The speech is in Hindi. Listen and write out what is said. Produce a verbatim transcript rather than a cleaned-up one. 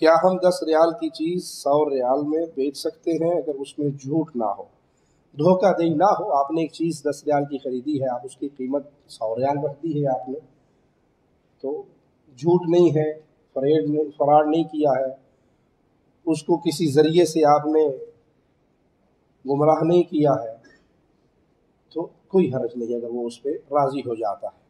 क्या हम दस रियाल की चीज़ सौ रियाल में बेच सकते हैं अगर उसमें झूठ ना हो, धोखाधड़ी ना हो? आपने एक चीज़ दस रियाल की खरीदी है, आप उसकी कीमत सौ रियाल रख दी है आपने, तो झूठ नहीं है, फरेब नहीं, फराड नहीं किया है, उसको किसी ज़रिए से आपने गुमराह नहीं किया है, तो कोई हर्ज नहीं अगर वो उस पे राज़ी हो जाता है।